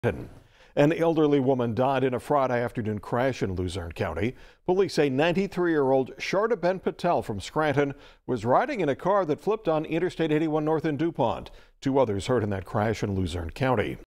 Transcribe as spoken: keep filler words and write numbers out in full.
An elderly woman died in a Friday afternoon crash in Luzerne County. Police say ninety-three-year-old Sharda Ben Patel from Scranton was riding in a car that flipped on Interstate eighty-one north in Dupont. Two others hurt in that crash in Luzerne County.